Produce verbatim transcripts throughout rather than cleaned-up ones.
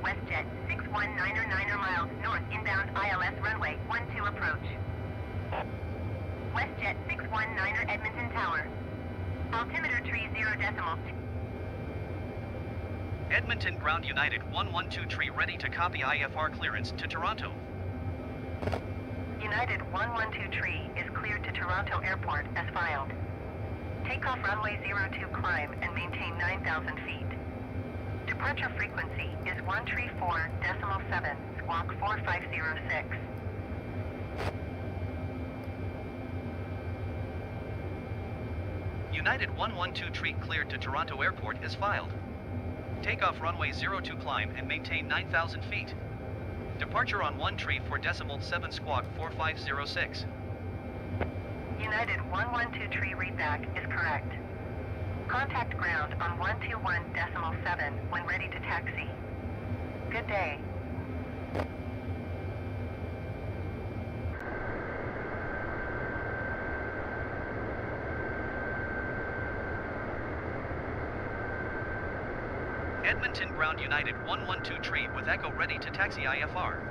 WestJet six one niner niner miles north inbound I L S runway one two approach. WestJet six one niner Edmonton Tower. Altimeter tree zero decimal. Edmonton Ground United one one two tree ready to copy I F R clearance to Toronto. United one one two tree is cleared to Toronto Airport as filed. Takeoff runway zero two climb and maintain nine thousand feet. Departure frequency is one three four decimal seven, squawk four five zero six. United one one two tree cleared to Toronto Airport is filed. Takeoff runway zero two climb and maintain nine thousand feet. Departure on one tree four decimal seven squawk four five zero six. United one one two tree readback is correct. Contact ground on one two one decimal seven when ready to taxi. Good day. Edmonton Ground United one one two tree with Echo ready to taxi I F R.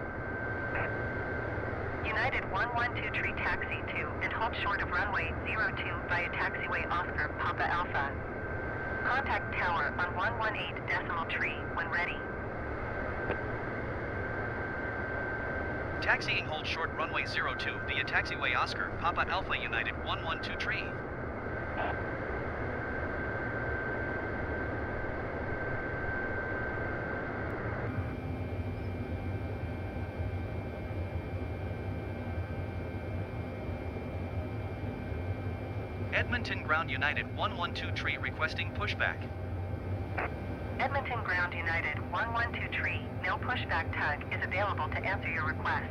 United one one two tree taxi to and halt short of runway zero two via taxiway Oscar Papa Alpha. Contact tower on one one eight decimal tree when ready. Taxiing hold short runway zero two via taxiway Oscar Papa Alpha United one one two tree. Edmonton Ground United one one two tree requesting pushback. Edmonton Ground United one one two tree, no pushback tug is available to answer your request.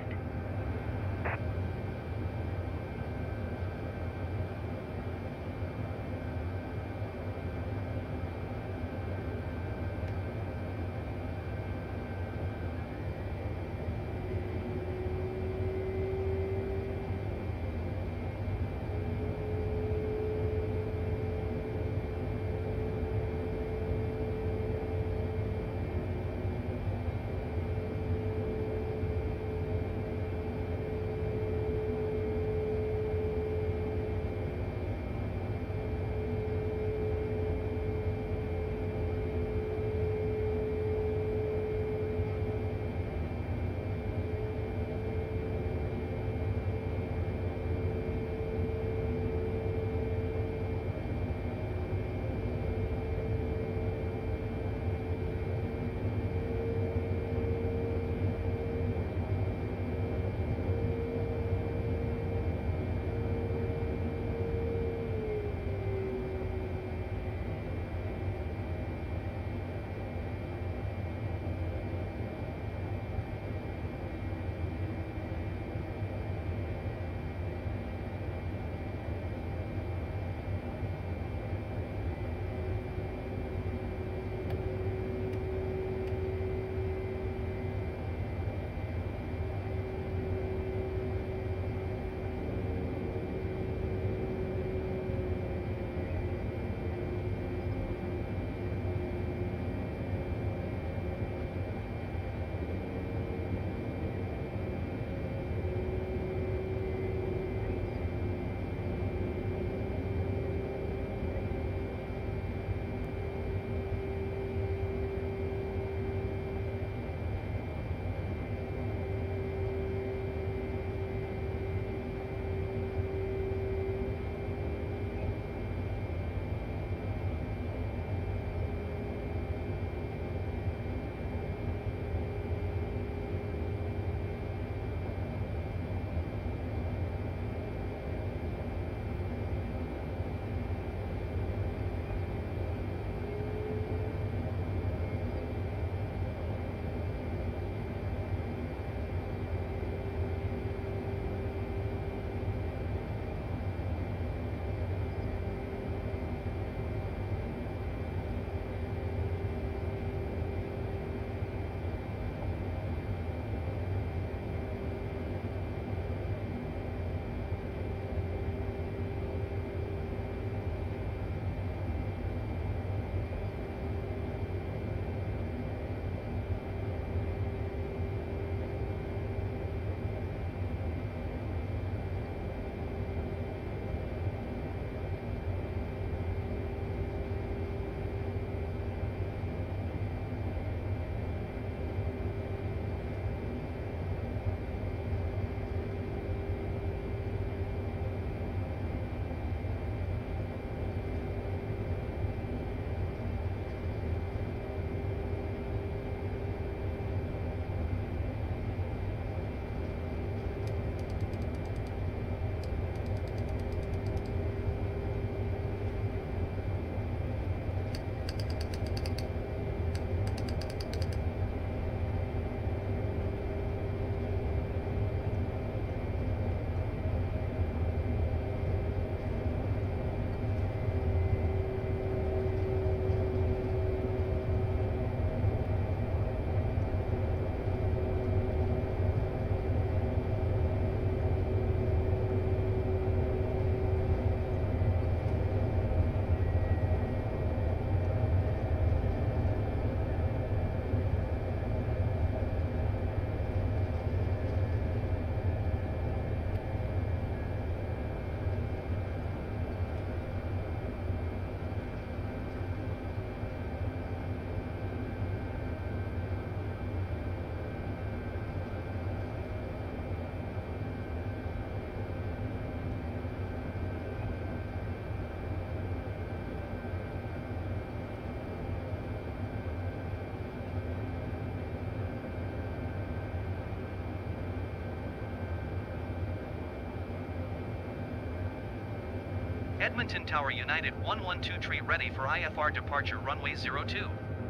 Edmonton Tower United one one two tree ready for I F R departure runway zero two.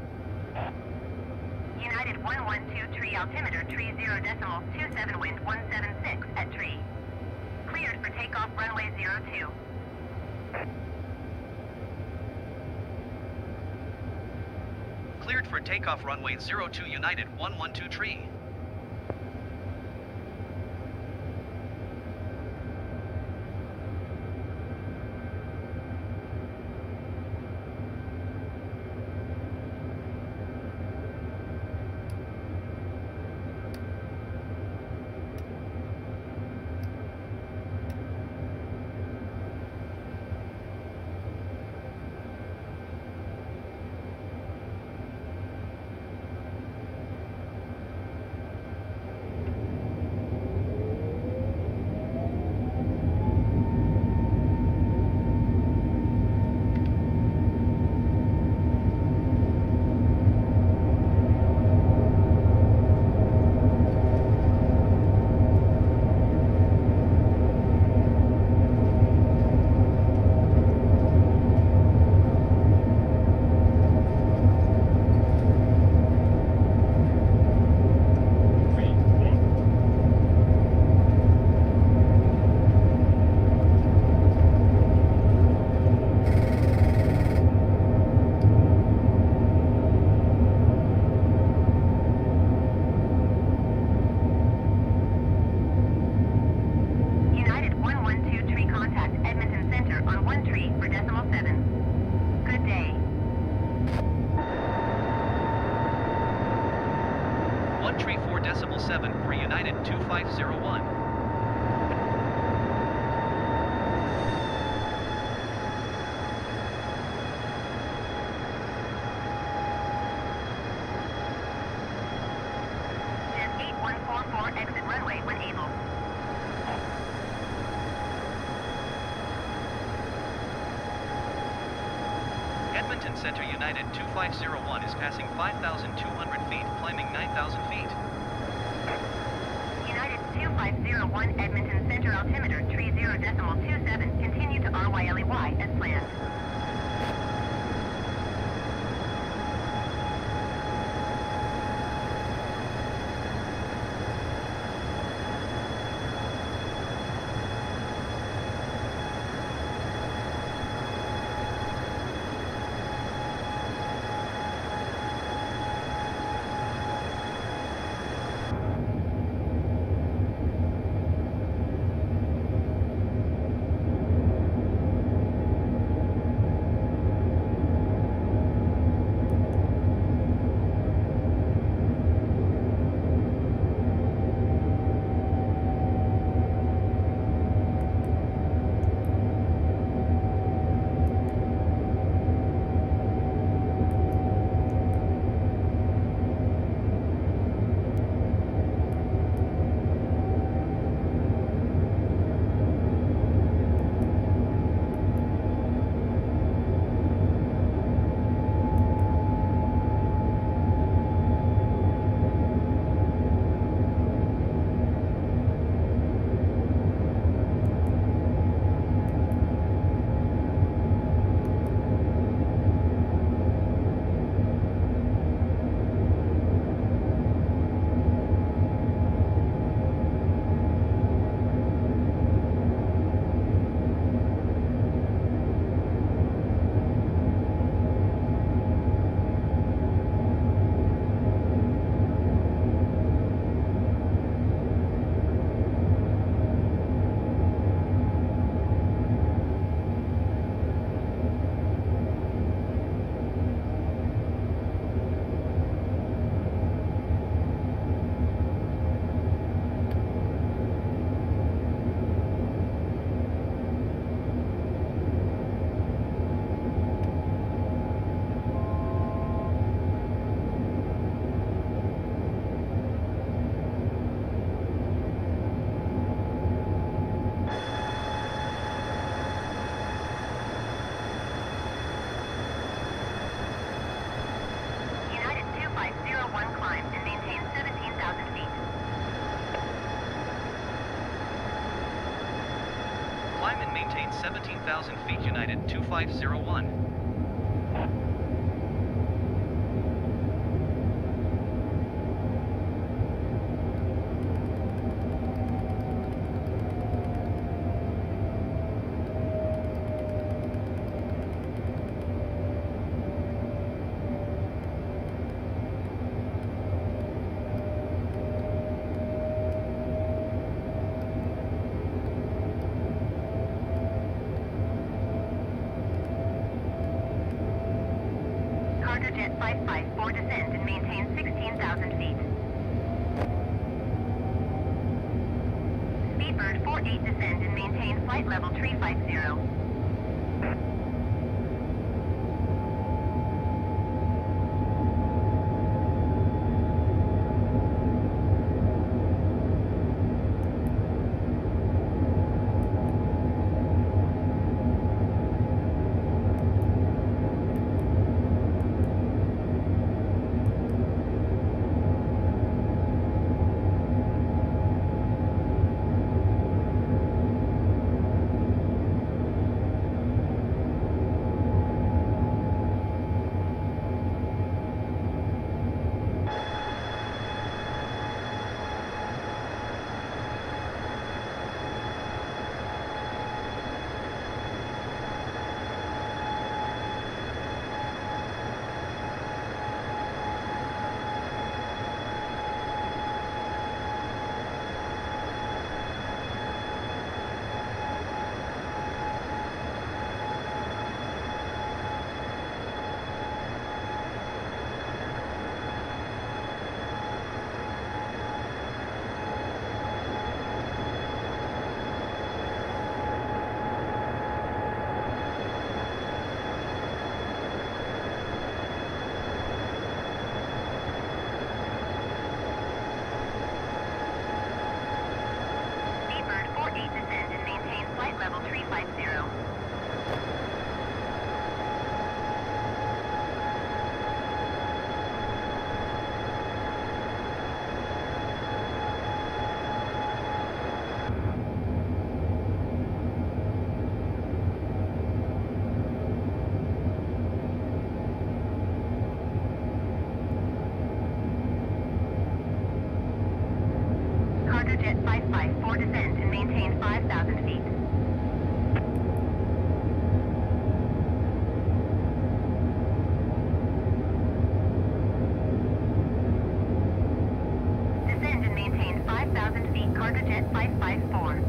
United one one two tree altimeter tree zero decimal two seven wind one seven six at tree. Cleared for takeoff runway zero two. Cleared for takeoff runway zero two United one one two tree. seven for United two five zero one. Jet eight one four four exit runway when able. Edmonton Center United two five zero one is passing five thousand two hundred feet, climbing nine thousand feet. United two five zero one Edmonton Center altimeter tree zero decimal two seven, continue to R Y L E Y as planned. thousand feet United two five zero one. Cargo Jet five five four descend and maintain sixteen thousand feet. Speedbird four eight descend and maintain flight level three five zero. Descend and maintain flight level three five zero. Cargo Jet five five four descend and maintain five thousand feet. Descend and maintain five thousand feet. Cargo Jet five five four.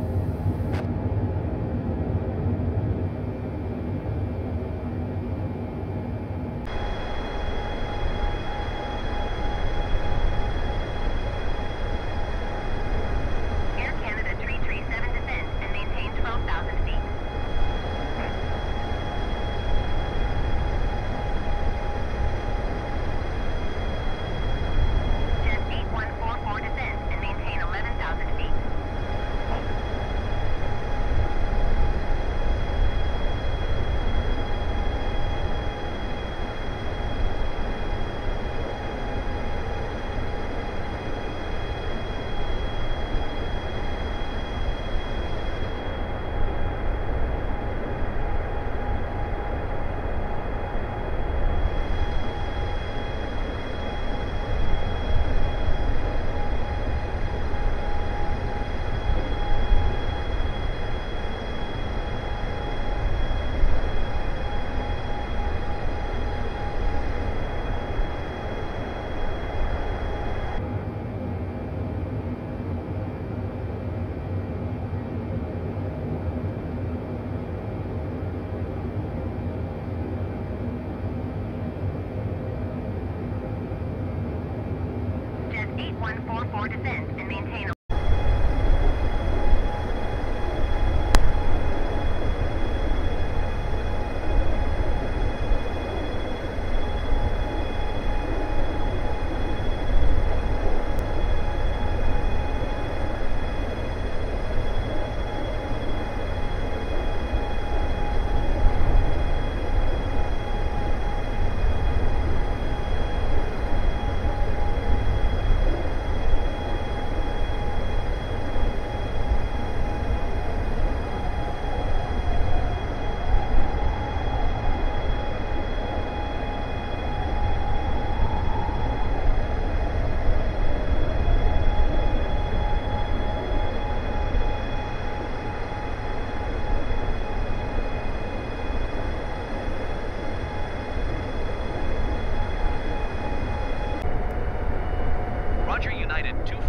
eight one four four descend and maintain.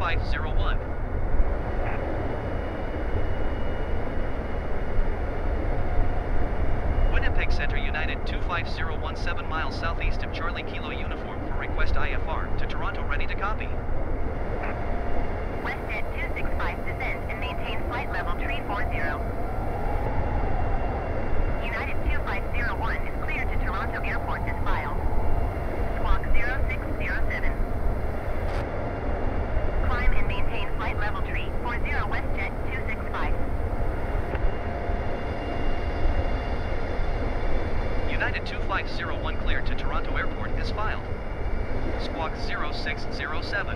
five zero one. Winnipeg Center United two five zero one seven miles southeast of Charlie Kilo Uniform for request I F R to Toronto, ready to copy. WestJet two six five descend and maintain flight level three four zero. United two five zero one is cleared to Toronto Airport as filed. Squawk zero six zero seven. Climb and maintain flight level three four zero WestJet two six five. United two five zero one cleared to Toronto Airport is filed. Squawk zero six zero seven.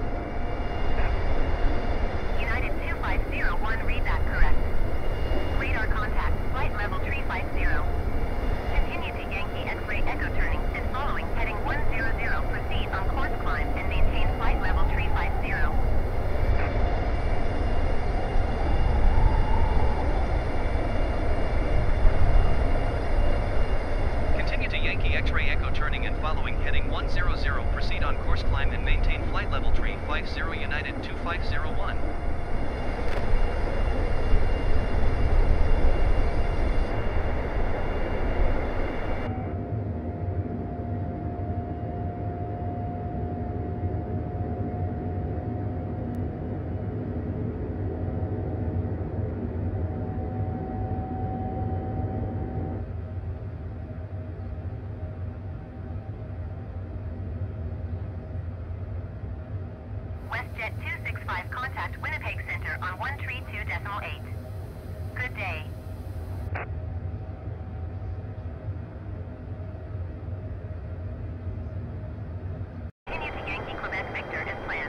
United two five zero one, read that correct. Radar contact, flight level three five zero. Continue to Yankee X-ray echo turning and following heading one zero zero, proceed on course climb and maintain flight level three five zero. Continue to Yankee X-ray echo turning and following heading one zero zero, proceed on course climb and maintain flight level three five zero United two five zero one. WestJet two six five, contact Winnipeg Center on one three two point eight. Good day. Continue to Yankee Quebec Victor as planned.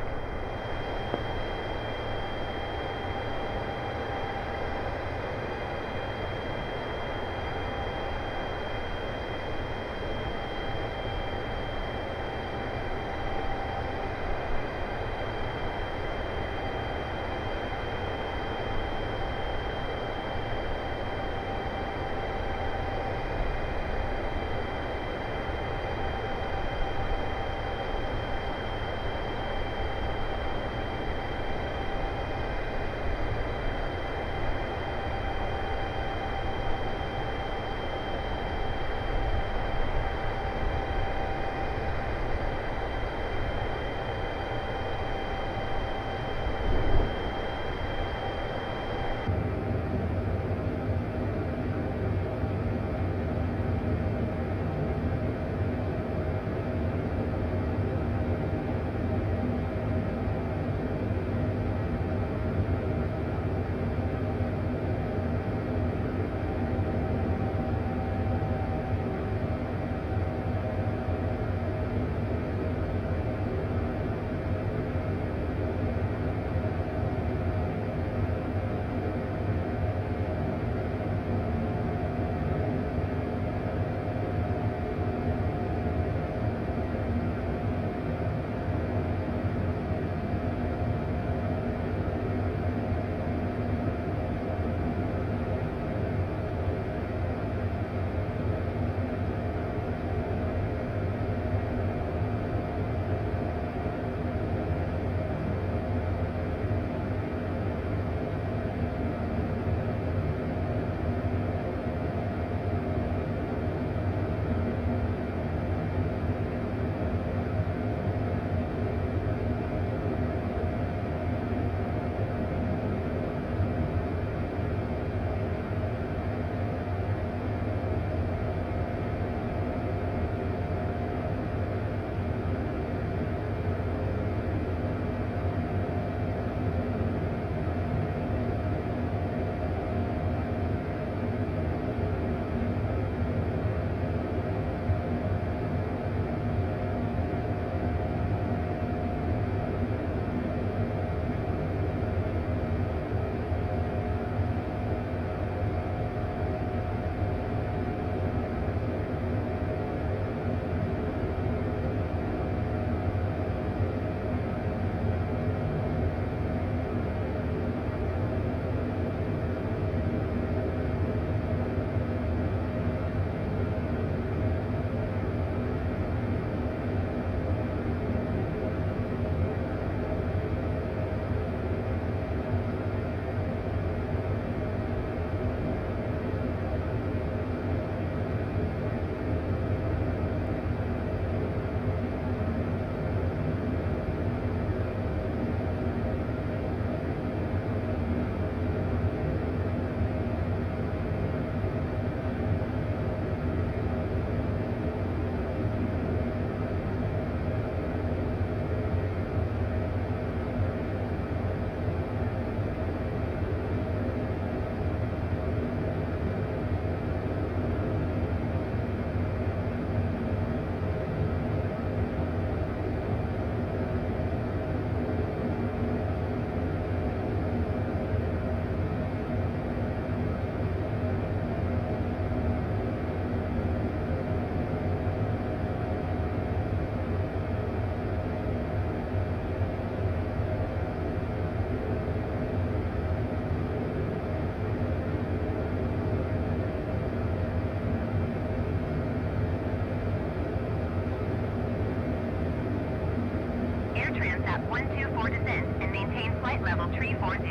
level three forty.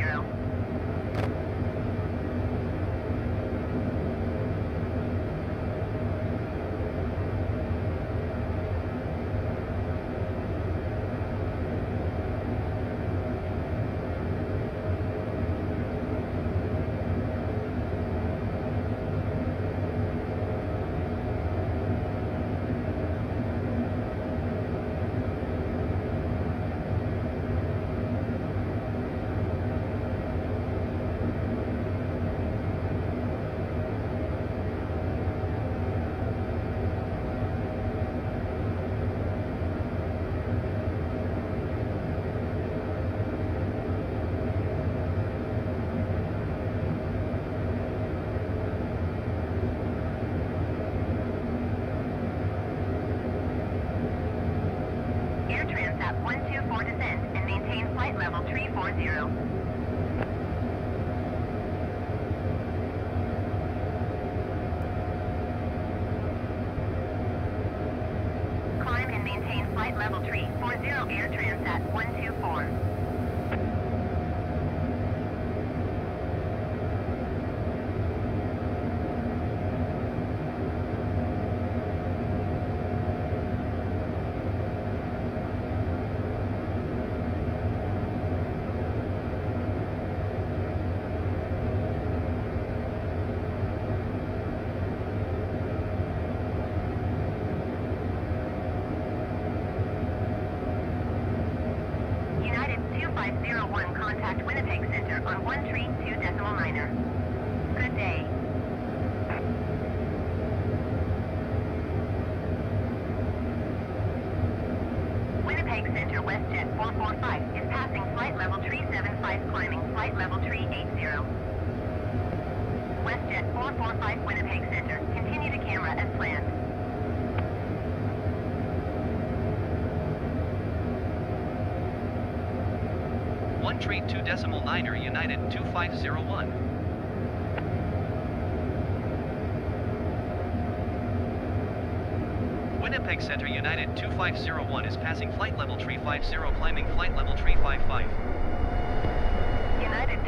Air Transat one two four descend and maintain flight level three forty. Climb and maintain flight level three forty, Air Transat one two four. United two five zero one, contact Winnipeg Center on one three two decimal niner. Good day. Winnipeg Center WestJet four four five is passing flight level three seven five, climbing flight level three eighty. WestJet four four five Winnipeg Center, continue to camera as planned. one three two decimal niner United two five zero one. Winnipeg Center United two five zero one is passing flight level three fifty, climbing flight level three five five. United.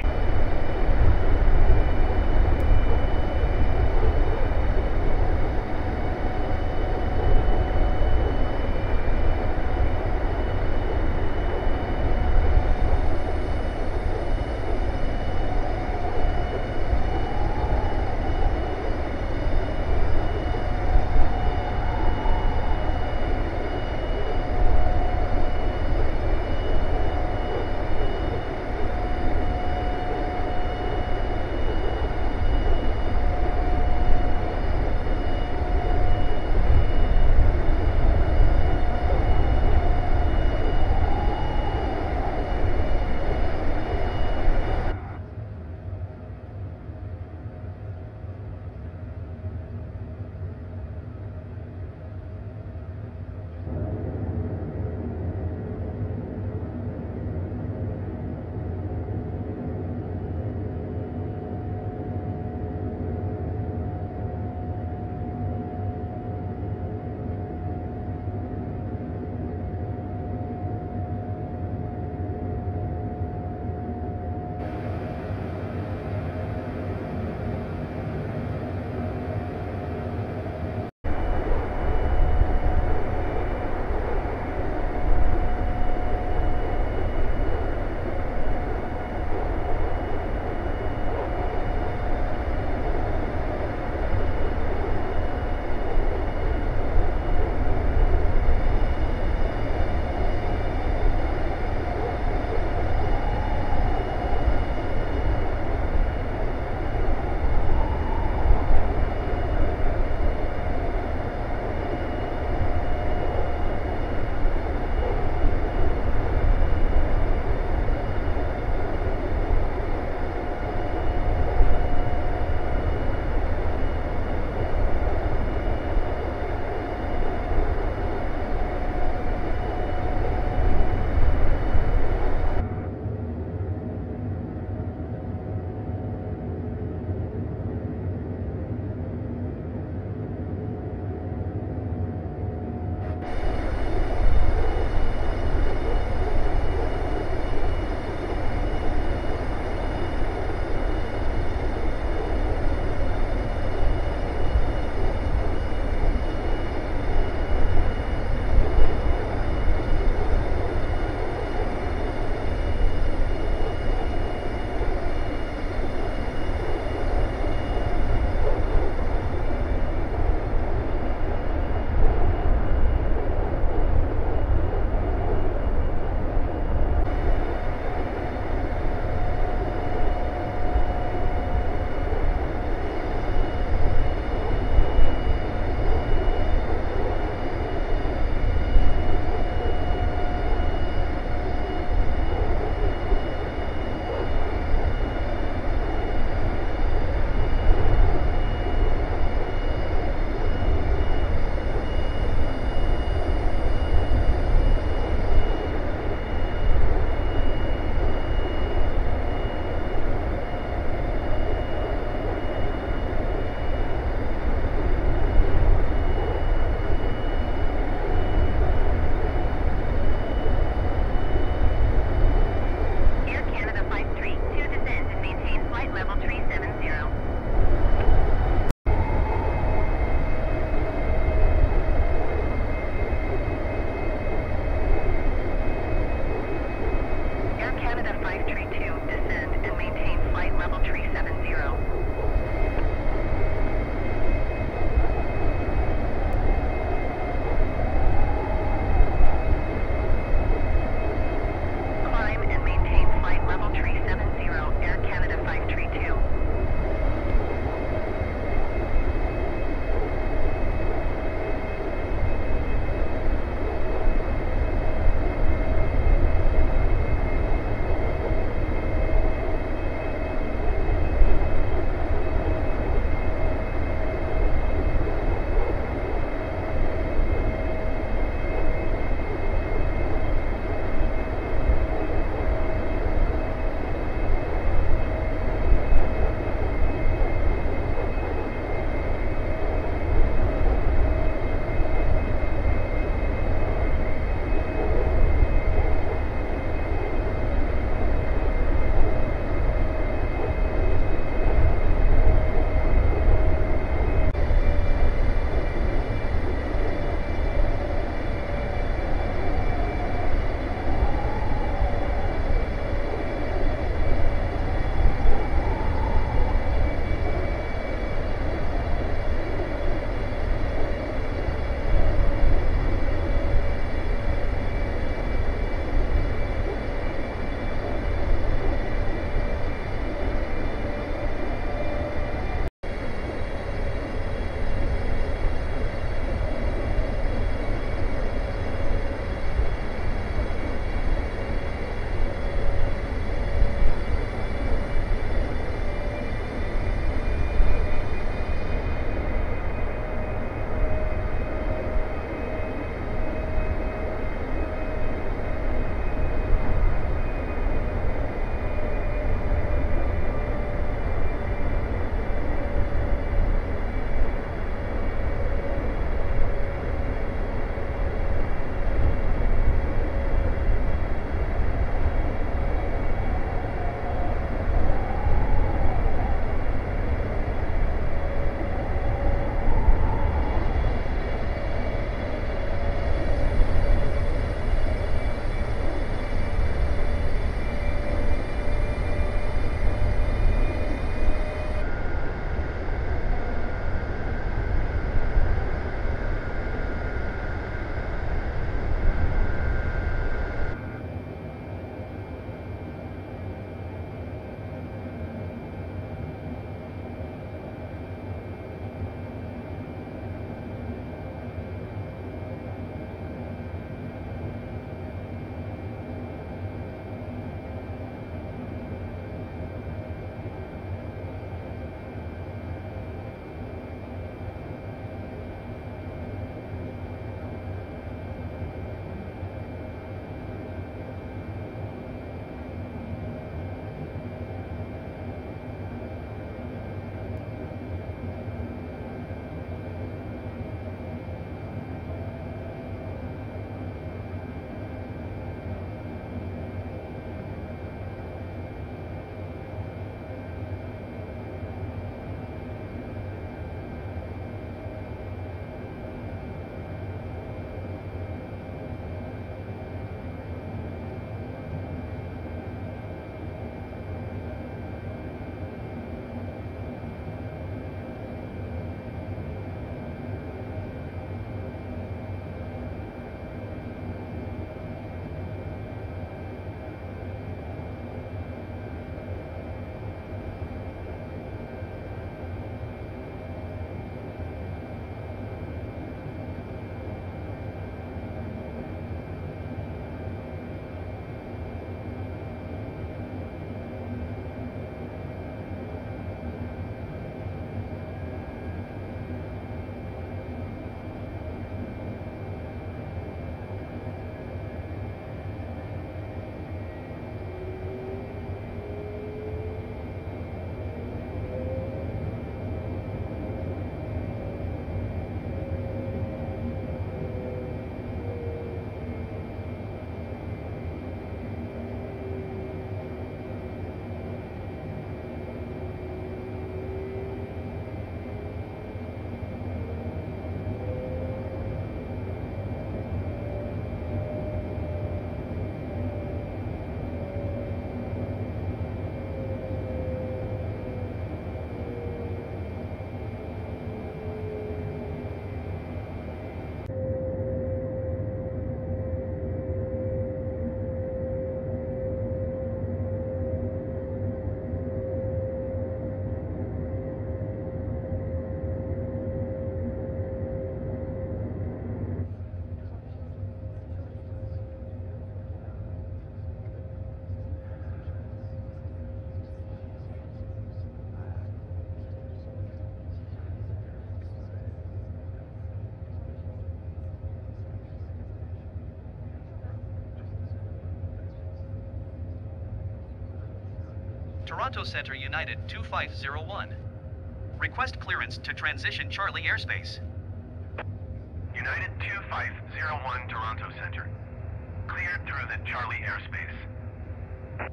Toronto Center United two five zero one. Request clearance to transition Charlie airspace. United two five zero one Toronto Center. Cleared through the Charlie airspace.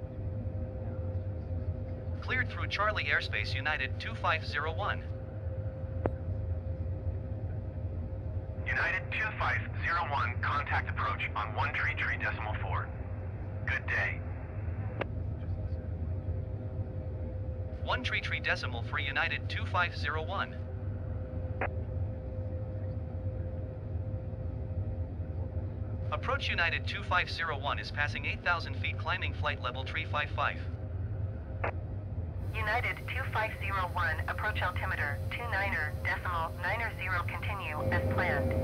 Cleared through Charlie airspace United two five zero one. United two five zero one, contact approach on one tree tree decimal four. Good day. one tree tree decimal for United two five zero one. Approach United two five zero one is passing eight thousand feet, climbing flight level three five five. United two five zero one, approach altimeter two niner decimal niner zero, continue as planned.